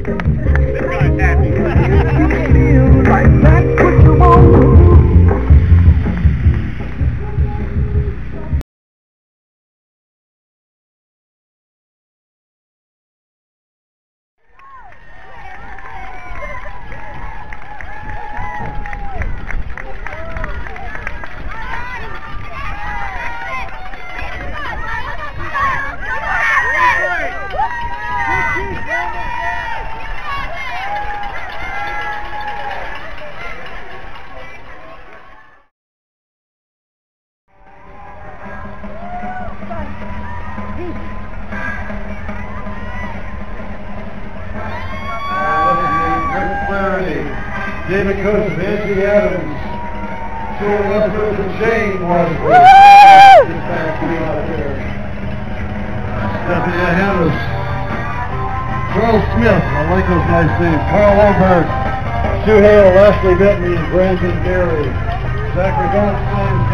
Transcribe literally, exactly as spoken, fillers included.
David Coach of Nancy Adams showing up with the chain was this past week out there. Stephanie ahead is Charles Smith, I like those nice names. Carl Oberg, Sue Hale, Leslie Bentley, and Brandon Gary. Zachary Gonstein,